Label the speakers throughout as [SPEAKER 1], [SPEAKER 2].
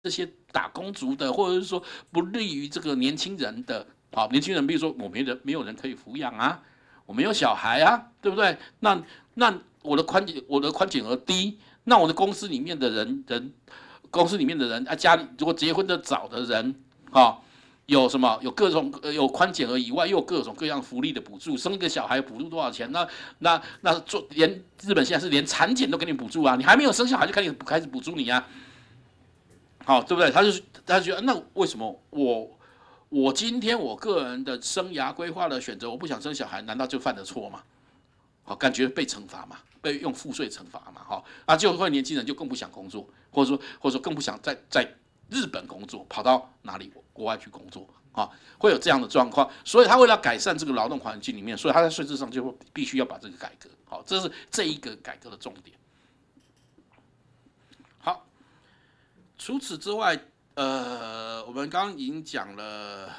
[SPEAKER 1] 这些打工族的，或者是说不利于这个年轻人的。好，年轻人比如说我没有人可以抚养啊，我没有小孩啊，对不对？那我的宽减额低，那我的公司里面的公司里面的人啊，家里如果结婚的早的人，啊，有什么有各种有宽减额以外，又有各种各样福利的补助，生一个小孩补助多少钱？那连日本现在是连产检都给你补助啊，你还没有生小孩就开始补助你啊，好，对不对？他就觉得那为什么我今天我个人的生涯规划的选择，我不想生小孩，难道就犯了错吗？好，感觉被惩罚嘛，被用赋税惩罚嘛，哈，啊，就会年轻人就更不想工作，或者说更不想在日本工作，跑到哪里国外去工作啊，会有这样的状况。所以他为了改善这个劳动环境里面，所以他在税制上就必须要把这个改革，好，这是这一个改革的重点。好，除此之外，我们刚刚已经讲了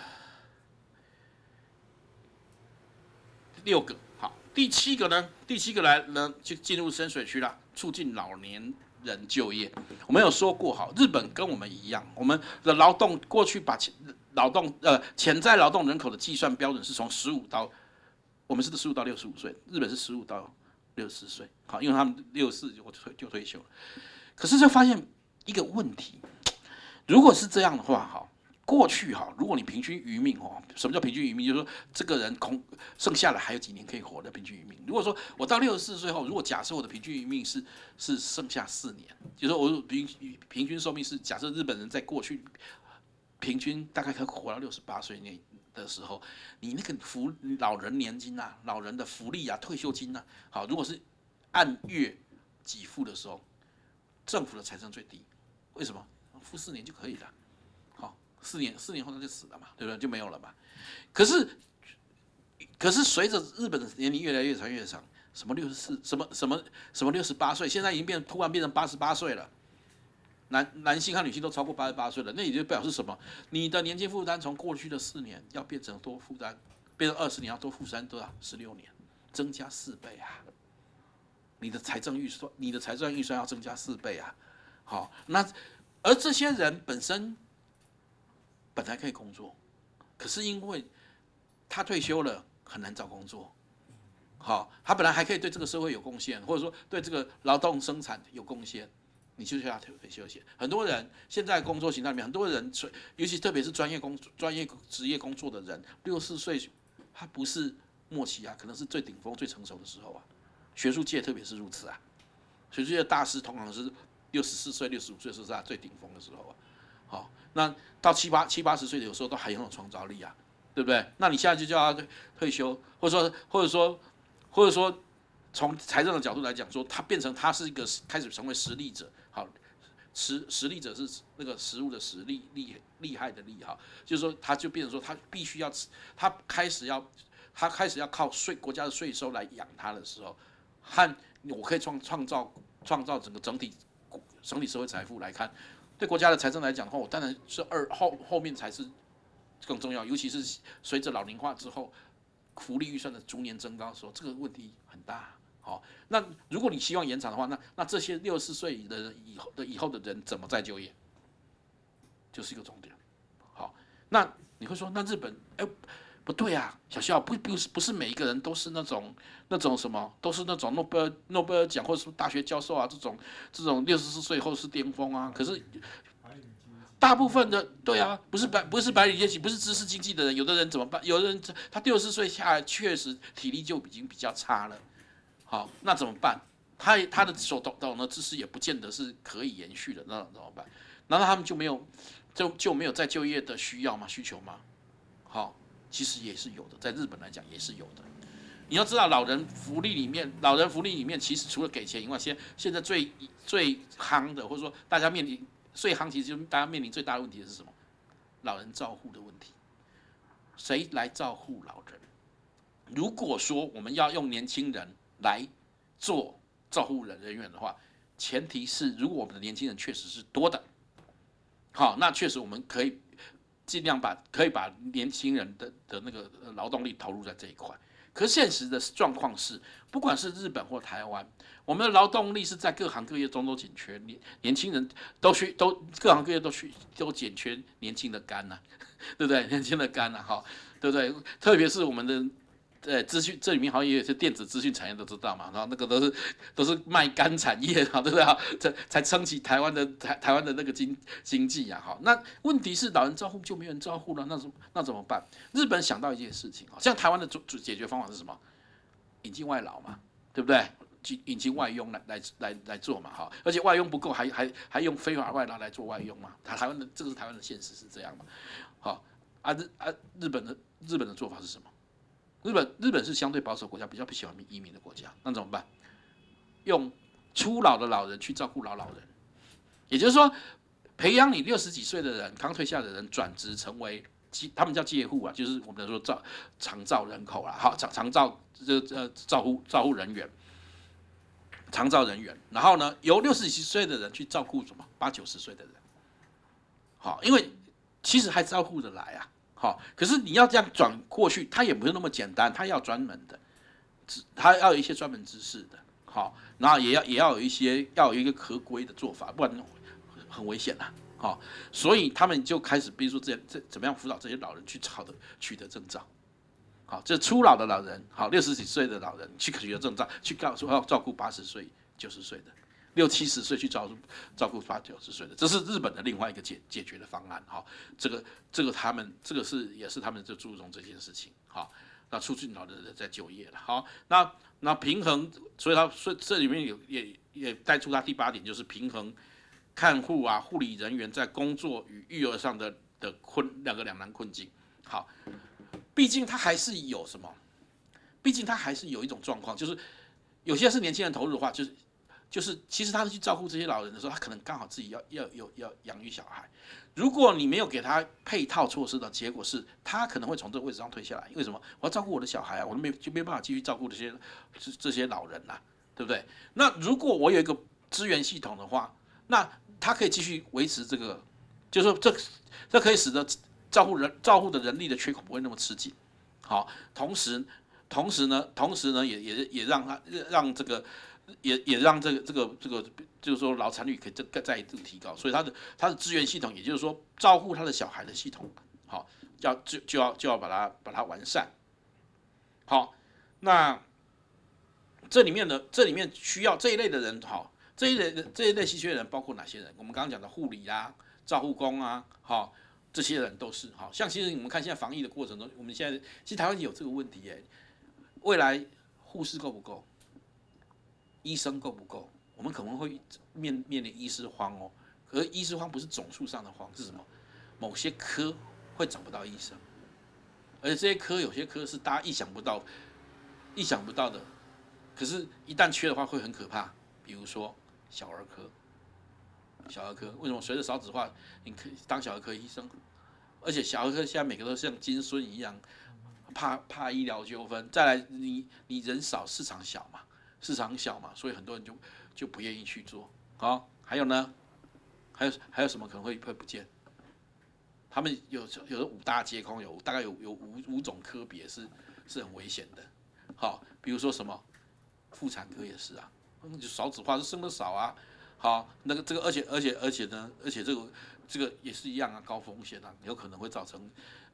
[SPEAKER 1] 6个，好，第7个呢？第7个来呢就进入深水区了，促进老年人就业。我们有说过，好，日本跟我们一样，我们的劳动过去把潜在劳动人口的计算标准是从15到，我们是15到65岁，日本是15到64岁，好，因为他们64就退休了。可是就发现一个问题，如果是这样的话，好，过去哈，如果你平均余命哦，什么叫平均余命？就是说这个人剩下来还有几年可以活的平均余命。如果说我到64岁后，如果假设我的平均余命是剩下4年，就是说我平均寿命是假设日本人在过去平均大概可以活到68岁的时候，你那个老人年金啊、老人的福利啊、退休金啊，好，如果是按月给付的时候，政府的财政最低，为什么？付4年就可以了。好，四年后他就死了嘛，对不对？就没有了嘛。可是随着日本的年龄越来越长越长，什么64，什么68岁，现在已经突然变成88岁了。男性和女性都超过88岁了，那也就表示什么？你的年金负担从过去的4年要变成多负担，变成20年要多负担多少？16年，增加4倍啊！你的财政预算要增加4倍啊！好，而这些人本来可以工作，可是因为他退休了，很难找工作。好，他本来还可以对这个社会有贡献，或者说对这个劳动生产有贡献，你就要退休险。很多人现在工作形态里面，很多人，尤其特别是专业职业工作的人，64岁，他不是末期啊，可能是最顶峰、最成熟的时候啊。学术界特别是如此啊，学术界的大师通常是64岁、65岁是他最顶峰的时候啊。好，那到七八十岁，有时候都还很有创造力啊，对不对？那你现在就叫他退休，或者说，从财政的角度来讲，说他是一个开始成为实力者。好，实力者是那个食物的实力，厉害的厉哈，就是说他就变成说他必须要他开始要靠国家的税收来养他的时候，和我可以创造整体社会财富来看，对国家的财政来讲的话，我当然是后面才是更重要，尤其是随着老龄化之后，福利预算的逐年增高的时候，这个问题很大。好，那如果你希望延长的话，那这些64岁的以后的人怎么再就业，就是一个重点。好，那你会说，那日本，不对啊，小肖不是每一个人都是那种什么，都是那种诺贝尔奖或者是大学教授啊，这种64岁后是巅峰啊。可是大部分的对啊，不是白领阶级，不是知识经济的人，有的人怎么办？有的人他64岁下来确实体力就已经比较差了。好，那怎么办？他的所懂的知识也不见得是可以延续的，那怎么办？难道他们就没有再就业的需求吗？好，其实也是有的，在日本来讲也是有的。你要知道，老人福利里面，其实除了给钱以外，现在最夯的，或者说大家面临最夯，其实就是大家面临最大的问题是什么？老人照护的问题，谁来照护老人？如果说我们要用年轻人来做照护人员的话，前提是如果我们的年轻人确实是多的，好，那确实我们可以尽量把年轻人的那个劳动力投入在这一块。 可是现实的状况是，不管是日本或台湾，我们的劳动力是在各行各业中都紧缺，年轻人都各行各业都紧缺年轻的肝呐、对不对？年轻的肝呐，哈，对不对？特别是我们的。资讯这里面好像也有些电子资讯产业都知道嘛，然后那个都是卖肝产业啊，对不对？才撑起台湾的那个经济啊，哈。那问题是老人照护就没有人照护了，那怎么办？日本想到一件事情，像台湾的解决方法是什么？引进外劳嘛，对不对？引进外佣来做嘛，哈。而且外佣不够，还用非法外劳来做外佣嘛。台湾的这个是台湾的现实是这样嘛，好日本的做法是什么？日本是相对保守国家，比较不喜欢移民的国家，那怎么办？用初老的老人去照顾老人，也就是说，培养你60几岁的人，刚退下的人转职成为他们叫介护啊，就是我们说长照人口啦，好长照照护人员，长照人员，然后呢，由60几岁的人去照顾什么80、90岁的人，好，因为其实还照顾得来啊。好，可是你要这样转过去，它也不是那么简单，它要专门的，它要有一些专门知识的，好，然后也要有一个合规的做法，不然很危险呐，好，所以他们就开始，比如说这怎么样辅导这些老人去取得证照，好，这初老的老人，好，60几岁的老人去取得证照，去告诉要照顾80岁、90岁的。60、70岁去照顾80、90岁的，这是日本的另外一个解决的方案哈。这个也是他们就注重这件事情哈。那促进老人在就业了，好，那平衡，所以这里面也带出他第8点，就是平衡看护啊、护理人员在工作与育儿上的两难困境。好，毕竟他还是有什么？毕竟他还是有一种状况，就是有些是年轻人投入的话，就是其实他去照顾这些老人的时候，他可能刚好自己要养育小孩。如果你没有给他配套措施的结果是，他可能会从这个位置上退下来。为什么？我要照顾我的小孩啊，我就没办法继续照顾这些老人啦、对不对？那如果我有一个资源系统的话，那他可以继续维持这个，就是说这可以使得照护的人力的缺口不会那么吃紧。好，同时呢，也让这个。也让这个，就是说劳产率可以再一度提高，所以他的资源系统，也就是说照顾他的小孩的系统，好，就要把它完善。好，那这里面需要这一类的人，好，这一类稀缺的人包括哪些人？我们刚刚讲的护理啊、照护工啊，好，这些人都是好。像其实你们看现在防疫的过程中，我们现在其实台湾也有这个问题耶，未来护士够不够？医生够不够？我们可能会面临医师荒哦。可是医师荒不是总数上的荒，是什么？某些科会找不到医生，而且这些科有些科是大家意想不到的。可是，一旦缺的话，会很可怕。比如说小儿科，为什么随着少子化，你可以当小儿科医生？而且小儿科现在每个都像金孙一样，怕医疗纠纷。再来，你人少，市场小嘛。所以很多人就不愿意去做。好，还有呢，还有什么可能会不见？他们有的5大皆空，大概有5种科别是很危险的。好，比如说什么妇产科也是啊，就少子化，就生的少啊。好，那个这个而且这个也是一样啊，高风险啊，有可能会造成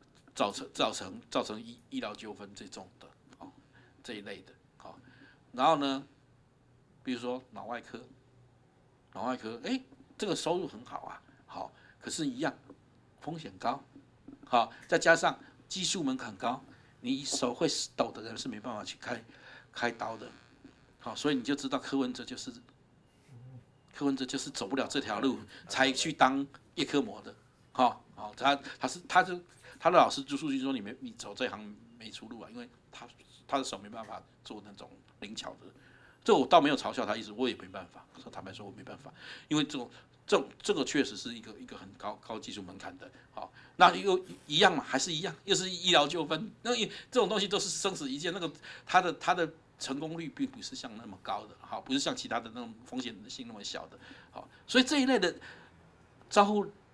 [SPEAKER 1] 医疗纠纷这种的，好，这一类的。好，然后呢，比如说脑外科，这个收入很好啊，好，可是一样风险高，好，再加上技术门槛高，你手会抖的人是没办法去开刀的，好，所以你就知道柯文哲就是走不了这条路，才去当叶克膜的，好，他的老师朱树军说你走这行没出路啊，因为他的手没办法做那种灵巧的，这我倒没有嘲笑他意思，我也没办法。坦白说，我没办法，因为这个确实是一个很高技术门槛的。好，那又一样嘛，还是一样，又是医疗纠纷。那这种东西都是生死一线，那个他的成功率并不是像那么高的，好，不是像其他的那种风险性那么小的。好，所以这一类的照护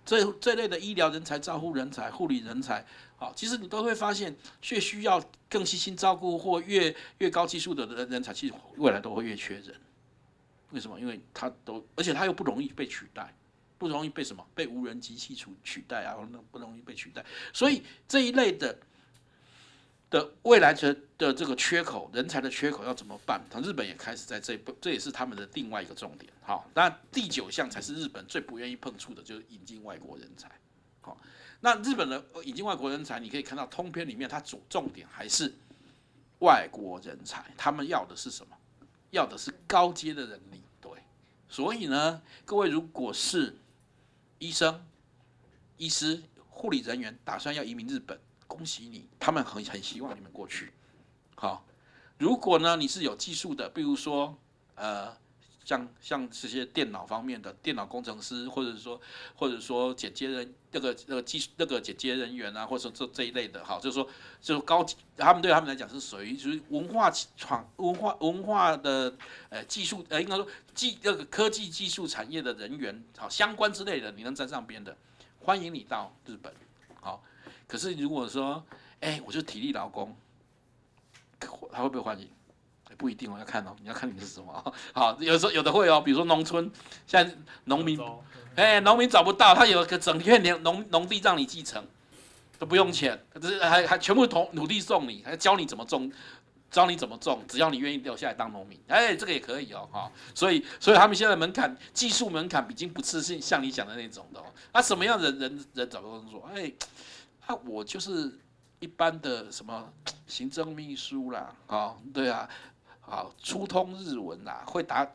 [SPEAKER 1] 这类的医疗人才、照护人才、护理人才，好，其实你都会发现，越需要更细心照顾或越高技术的人才，其实未来都会越缺人。为什么？因为而且他又不容易被取代，不容易被什么？被无人机器取代啊，不容易被取代。所以这一类的未来的这个缺口，人才的缺口要怎么办？日本也开始在这也是他们的另外一个重点。好，那第9项才是日本最不愿意碰触的，就是引进外国人才。好，那日本的引进外国人才，你可以看到通篇里面，它重点还是外国人才，他们要的是什么？要的是高阶的人力。对，所以呢，各位如果是医生、医师、护理人员，打算要移民日本，恭喜你，他们很希望你们过去。好，如果呢你是有技术的，比如说像这些电脑方面的电脑工程师，或者说剪接人剪接人员啊，或者说这一类的，好，就是他们对他们来讲是属于就是文化的技术应该说科技技术产业的人员，好相关之类的，你能沾上边的，欢迎你到日本。好，可是如果说我就是体力劳工，他会不会欢迎？不一定哦，要看哦，你要看你是什么。好，有时候有的会哦，比如说农村，现在农民，农民找不到，他有个整片农地让你继承，都不用钱，还全部土地送你，还教你怎么种，只要你愿意留下来当农民，这个也可以哦，哈。所以他们现在技术门槛已经不是像你讲的那种的哦。那什么样的人找工作？我就是一般的什么行政秘书啦，对啊。好，粗通日文啦，会打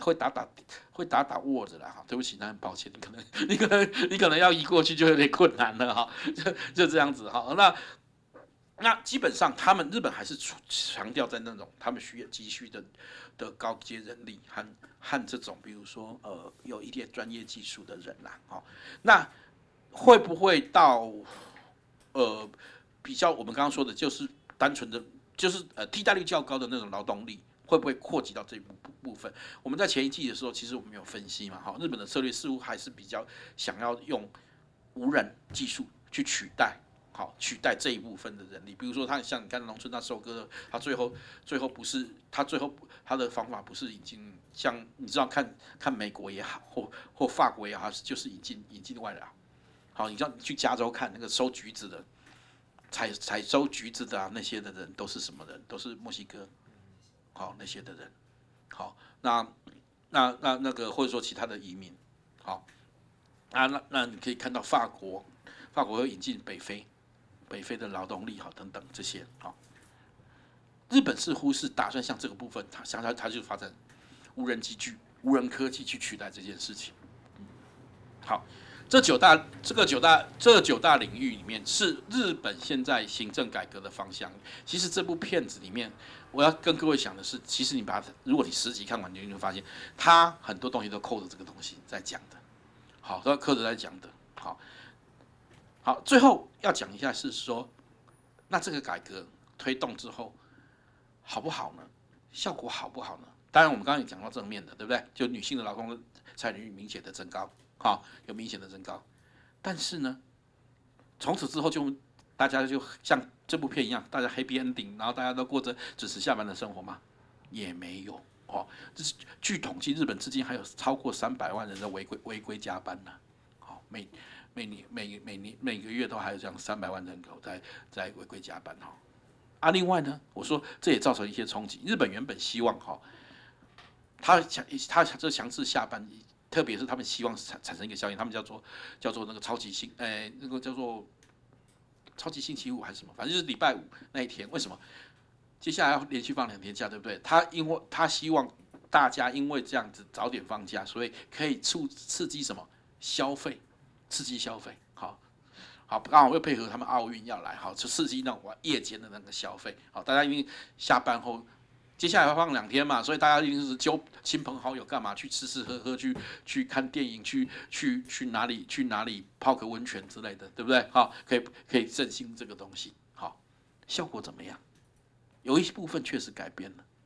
[SPEAKER 1] Word 啦，哈，对不起，那很抱歉，你可能要移过去就有点困难了哈，就这样子哈。那基本上日本还是强调在那种他们急需的高阶人力和这种比如说有一点专业技术的人啦，那会不会到比较我们刚刚说的就是单纯的就是替代率较高的那种劳动力？会不会扩及到这一部分？我们在前一季的时候，其实我们有分析嘛，日本的策略似乎还是比较想要用无人技术去取代这一部分的人力。比如说，像你看农村他收割的，他最后不是他的方法不是引进，像你知道看美国也好，或法国也好，就是引进外劳。好，你知道你去加州看那个收橘子的，采收橘子的那些的人都是什么人？都是墨西哥。好，那些的人，好，那个或者说其他的移民，好，那你可以看到法国会引进北非的劳动力，好，等等这些，好，日本似乎是打算向这个部分，它就发展无人科技去取代这件事情，好。这九大领域里面是日本现在行政改革的方向。其实这部片子里面，我要跟各位讲的是，其实如果你10集看完，你就会发现，它很多东西都扣着这个东西在讲的。好，都扣着在讲的。好，最后要讲一下是说，那这个改革推动之后好不好呢？效果好不好呢？当然，我们刚刚也讲到正面的，对不对？就女性的劳动参与率明显的增高。有明显的增高，但是呢，从此之后大家就像这部片一样，大家 happy ending， 然后大家都过着准时下班的生活吗？也没有哦。这是据统计，日本至今还有超过300万人的违规加班呢。好，每个月都还有这样300万人口在违规加班哈。另外呢，我说这也造成一些冲击。日本原本希望他这强制下班。特别是他们希望产生一个效应，他们叫做那个那个叫做超级星期五还是什么，反正就是礼拜5那一天。为什么？接下来要连续放2天假，对不对？他希望大家因为这样子早点放假，所以可以刺激什么消费，刺激消费。好，刚好又配合他们奥运要来，好，就刺激那种夜间的那个消费。好，大家因为下班后。接下来要放2天嘛，所以大家一定是揪亲朋好友干嘛？去吃喝，去看电影，去哪里泡个温泉之类的，对不对？好，可以振兴这个东西。好，效果怎么样？有一部分确实改变了，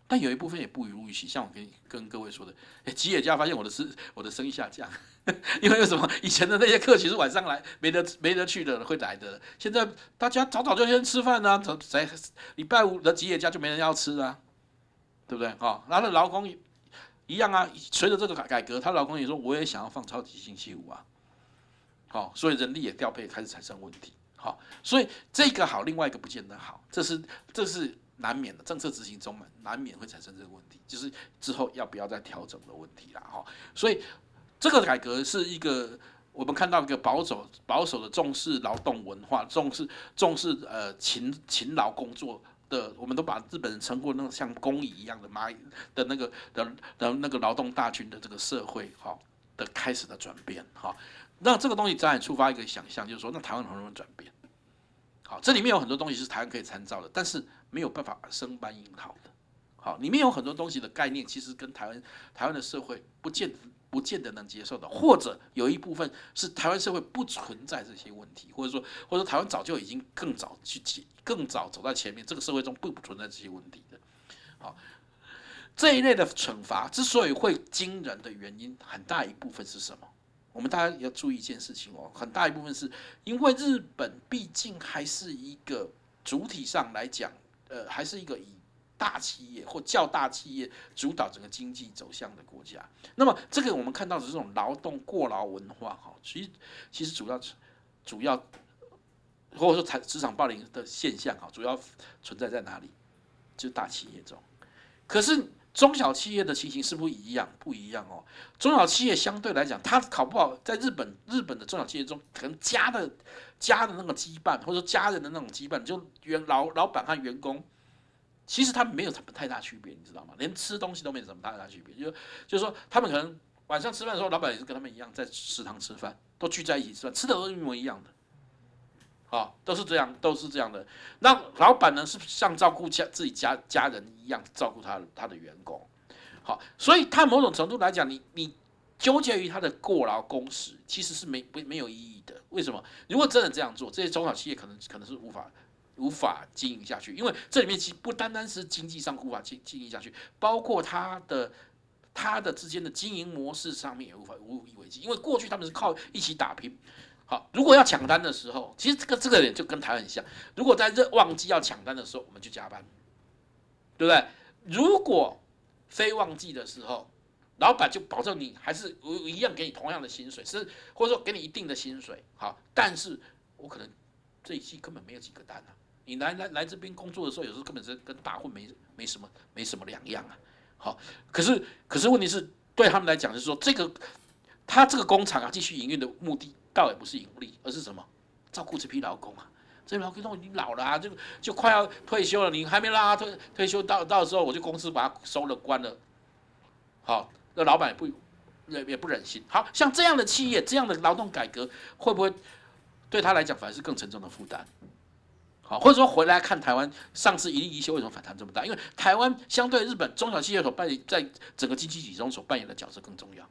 [SPEAKER 1] 但有一部分也不如预期，像我跟各位说的，吉野家发现我的生意下降，因为什么？以前的那些客其实晚上来没得去的会来的，现在大家早就先吃饭啊，在礼拜五的吉野家就没人要吃啊，对不对？然后劳工一样啊，随着这个改革，她老公也说我也想要放超级星期五啊，所以人力也调配开始产生问题，所以这个好，另外一个不见得好，这是难免的，政策执行中难免会产生这个问题，就是之后要不要再调整的问题啦，所以这个改革是一个我们看到一个保守的重视劳动文化，重视勤劳工作的，我们都把日本人称过那种像工蚁一样的蚂蚁的那个劳动大军的这个社会的开始的转变，那这个东西当然触发一个想象，就是说那台湾能不能转变？好，这里面有很多东西是台湾可以参照的，但是没有办法生搬硬套的。好，里面有很多东西的概念，其实跟台湾的社会不见得能接受的，或者有一部分是台湾社会不存在这些问题，或者说台湾早就已经更早走在前面，这个社会中不存在这些问题的。好，这一类的惩罚之所以会惊人的原因，很大一部分是什么？我们大家要注意一件事情很大一部分是因为日本毕竟还是一个主体上来讲，还是一个以大企业或较大企业主导整个经济走向的国家。那么这个我们看到的这种劳动过劳文化其实主要或者说职场霸凌的现象主要存在在哪里？就是大企业中。可是中小企业的情形是不一样，中小企业相对来讲，它搞不好在日本的中小企业中，可能家的那个羁绊，或者说家人的那种羁绊，就老板和员工，其实他们没有什么太大区别，你知道吗？连吃东西都没有什么太大区别，就是说他们可能晚上吃饭的时候，老板也是跟他们一样在食堂吃饭，都聚在一起吃饭，吃的都是一模一样的。都是这样的。那老板呢是像照顾自己家人一样照顾他的员工，所以他某种程度来讲，你纠结于他的过劳工时，其实是没有意义的。为什么？如果真的这样做，这些中小企业可能是无法经营下去，因为这里面其实不单单是经济上无法经营下去，包括他的之间的经营模式上面也无以为继，因为过去他们是靠一起打拼。好，如果要抢单的时候，其实这个点就跟台湾很像。如果在旺季要抢单的时候，我们就加班，对不对？如果非旺季的时候，老板就保证你还是一样给你同样的薪水，或者说给你一定的薪水。好，但是我可能这一季根本没有几个单啊。你来这边工作的时候，有时候根本是跟打混没什么两样啊。好，可是问题是对他们来讲，就是说他这个工厂继续营运的目的。倒也不是盈利，而是什么？照顾这批劳工啊！这批劳工都已经老了啊，就快要退休了，你还没让他退休到时候，我就公司把他收了关了。好，那老板也不忍心。好像这样的企业，这样的劳动改革，会不会对他来讲反而是更沉重的负担？好，或者说回来看台湾上次一例一休为什么反弹这么大？因为台湾相对日本中小企业在整个经济体中所扮演的角色更重要。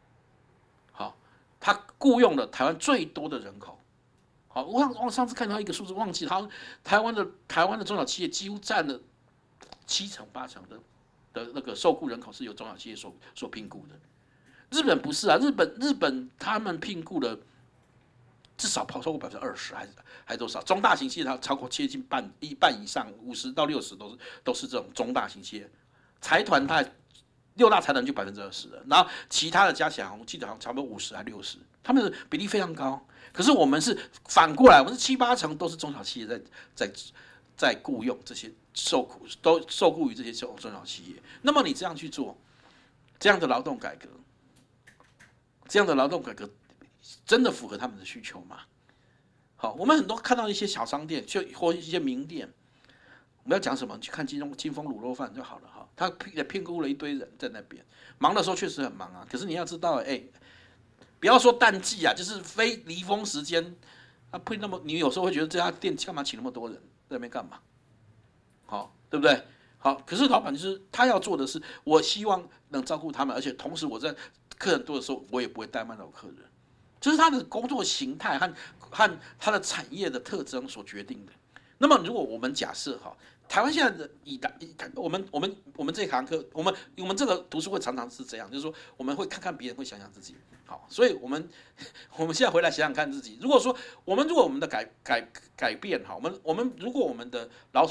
[SPEAKER 1] 他雇佣了台湾最多的人口，好，我上次看到一个数字，忘记台湾的中小企业几乎占了7成8成的那个受雇人口是由中小企业所聘雇的。日本不是啊，日本他们聘雇了至少超过20%，还多少？中大型企业它超过接近一半以上，50%到60%都是这种中大型企业，财团它。6大财团就20%了，然后其他的加起来，我记得好像差不多50还60，他们的比例非常高。可是我们是反过来，我们是7、8成都是中小企业在雇佣这些受雇于这些中小企业。那么你这样去做，这样的劳动改革真的符合他们的需求吗？好，我们很多看到一些小商店，或一些名店。我们要讲什么？去看金丰卤肉饭就好了哈。他聘雇了一堆人在那边，忙的时候确实很忙啊。可是你要知道，不要说淡季啊，就是非离峰时间，你有时候会觉得这家店干嘛请那么多人在那边干嘛？好，对不对？好，可是老板就是他要做的是，我希望能照顾他们，而且同时我在客人多的时候，我也不会怠慢到客人，这是他的工作形态和他的产业的特征所决定的。 那么如果我们假设哈，台湾现在的我们这堂课，我们这个读书会常常是这样，就是说我们会看看别人，会想想自己。好，所以我们现在回来想想看自己。如果我们的改变哈，如果我们的劳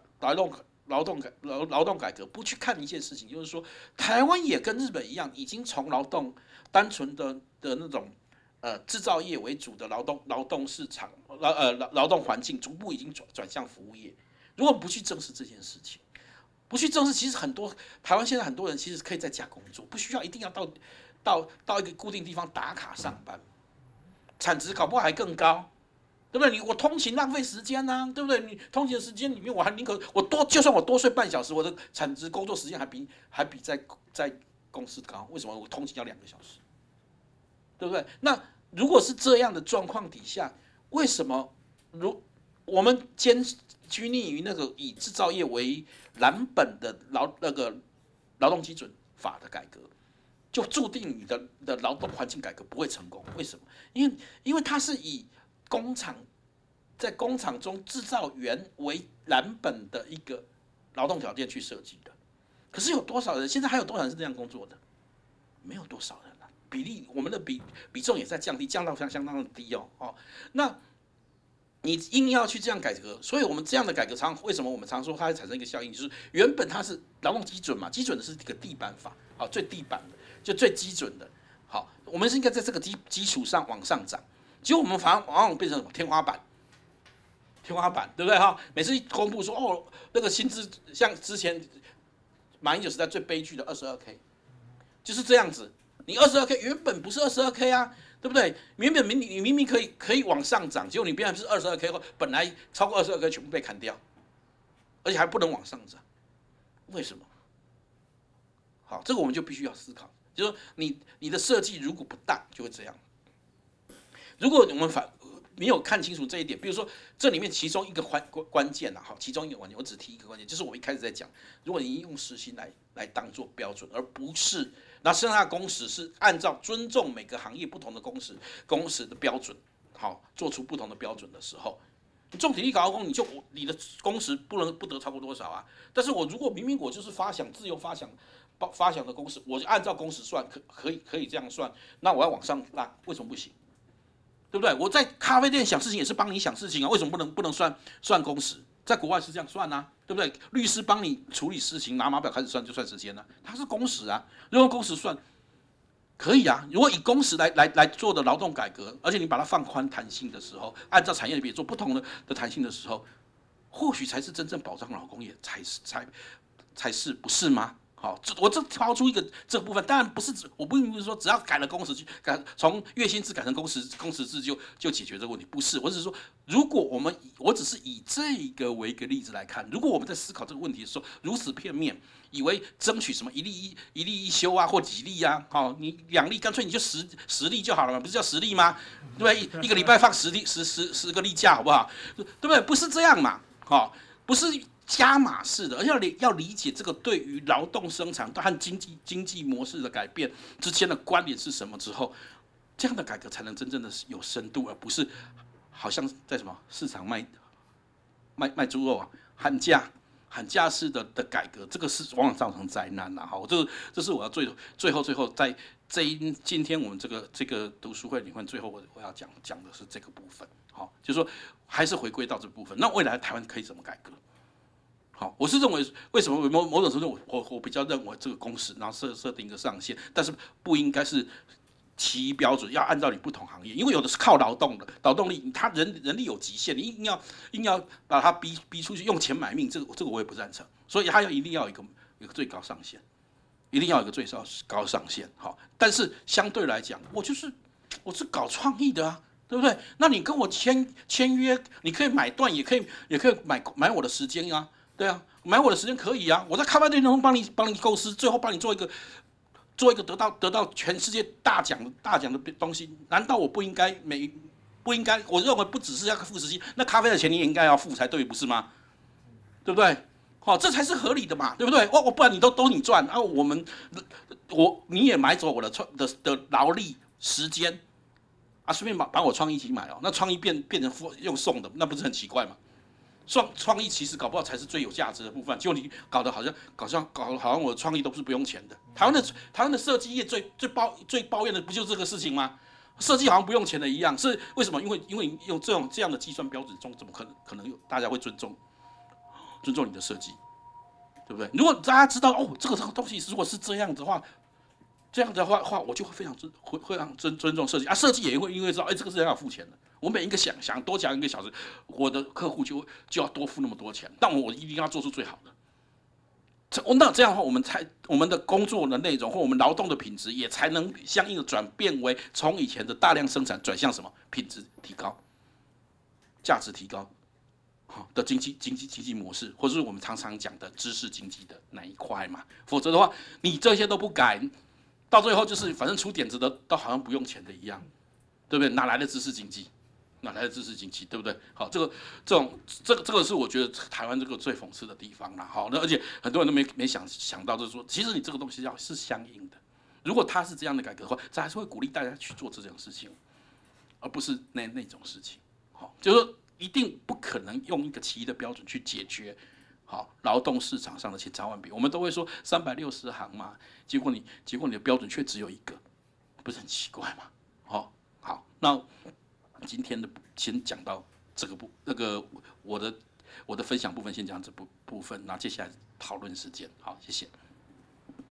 [SPEAKER 1] 动改革不去看一件事情，就是说台湾也跟日本一样，已经从单纯的那种制造业为主的劳动市场劳动环境，逐步已经转向服务业。如果不去正视这件事情，不去正视，其实台湾现在很多人其实可以在家工作，不需要一定要到一个固定地方打卡上班，产值搞不好还更高，对不对？我通勤浪费时间啊，对不对？你通勤的时间里面，我还宁可就算我多睡半小时，我的产值工作时间还比在公司高。为什么我通勤要2个小时？对不对？那如果是这样的状况底下，为什么我们拘泥于那个以制造业为蓝本的劳动基准法的改革，就注定你的劳动环境改革不会成功？为什么？因为它是以在工厂中制造员为蓝本的一个劳动条件去设计的。可是有多少人现在还有多少人是这样工作的？没有多少人啊，我们的比重也在降低，降到相当的低哦。那你硬要去这样改革，所以我们这样的改革为什么我们常说它会产生一个效应，就是原本它是劳动基准嘛，基准的是一个地板法，好，最地板的就最基准的，好，我们是应该在这个基础上往上涨，结果我们往往变成什么天花板，对不对哈？每次一公布说那个薪资，像之前马英九时代最悲剧的22K， 就是这样子，你22K 原本不是22K 啊。对不对？你明明可以往上涨，结果你变成是22K 后，本来超过22K 全部被砍掉，而且还不能往上涨，为什么？好，这个我们就必须要思考，就是说你的设计如果不当，就会这样。如果我们没有看清楚这一点，比如说这里面其中一个关键啊，好，其中一个关键，我只提一个关键，就是我一开始在讲，如果你用时薪来当做标准，而不是那剩下的工时是按照尊重每个行业不同的工时的标准，好，做出不同的标准的时候，你重体力劳工，你的工时不得超过多少啊？但是如果明明我就是自由发想的工时，我就按照工时算，可以这样算，那我要往上拉，为什么不行？对不对？我在咖啡店想事情也是帮你想事情啊，为什么不能算工时？在国外是这样算啊，对不对？律师帮你处理事情，拿码表开始算就算时间了，它是工时啊，用工时算可以啊。如果以工时来做的劳动改革，而且你把它放宽弹性的时候，按照产业别做不同的弹性的时候，或许才是真正保障劳工业才是不是吗？好，我这抛出一个这部分，当然不是我并不是说只要改了工时从月薪制改成工时制就解决这个问题，不是，我只是说，如果我只是以这个为一个例子来看，如果我们在思考这个问题的时候如此片面，以为争取什么一例一休啊，或几例啊，好，你2例干脆你就10例就好了嘛，不是叫10例吗？对不对？一个礼拜放10个例假，好不好？对不对？不是这样嘛，好，不是。加码式的，而要理解这个对于劳动生产和经济模式的改变之间的关联是什么之后，这样的改革才能真正的有深度，而不是好像在什么市场卖猪肉啊，喊价式的改革，这个是往往造成灾难呐。好，这是我要最后在今天我们这个读书会里面，最后我要讲的是这个部分。好，就是说还是回归到这部分，那未来台湾可以怎么改革？好，我是认为，为什么某种程度我比较认为这个公式，然后设定一个上限，但是不应该是其一标准，要按照你不同行业，因为有的是靠劳动的，劳动力，他人力有极限，你硬要把他逼出去，用钱买命，这个我也不赞成，所以他一定要有一个最高上限，一定要有一个最高上限。好，但是相对来讲，我是搞创意的啊。对不对？那你跟我签约，你可以买断，也可以买我的时间啊。对啊，买我的时间可以啊，我在咖啡店中帮你构思，最后帮你做一个得到全世界大奖的东西，难道我不应该？我认为不只是要付时薪，那咖啡的钱你也应该要付才对，不是吗？对不对？好，这才是合理的嘛，对不对？不然你都你赚，然后你也买走我的劳力时间啊，顺便把我创意一起买哦，那创意变成用送的，那不是很奇怪吗？ 创意其实搞不好才是最有价值的部分，结果你搞得好像我的创意都是不用钱的。台湾的设计业最抱怨的不就是这个事情吗？设计好像不用钱的一样，是为什么？因为用这样的计算标准中，怎么可能有大家会尊重你的设计，对不对？如果大家知道哦，这个东西如果是这样的话，我就会非常尊重设计啊，设计也会因为知道，哎，这个是要付钱的。我每一个想多讲1个小时，我的客户就要多付那么多钱，但我一定要做出最好的。那这样的话，我们的工作的内容或我们劳动的品质也才能相应的转变为从以前的大量生产转向什么品质提高、价值提高的经济模式，或者是我们常常讲的知识经济的那一块嘛。否则的话，你这些都不改，到最后就是反正出点子的都好像不用钱的一样，对不对？哪来的知识经济？哪来的知识经济，对不对？好，这个是我觉得台湾这个最讽刺的地方啦。好，而且很多人都没想到，就是说，其实你这个东西是相应的。如果他是这样的改革的话，这还是会鼓励大家去做这种事情，而不是那种事情。好，就是说一定不可能用一个奇异的标准去解决。好，劳动市场上的千差万别，我们都会说360行嘛，结果你的标准却只有一个，不是很奇怪吗？好，那。今天的先讲到这个我的分享部分先讲这部分，那接下来讨论时间，好，谢谢。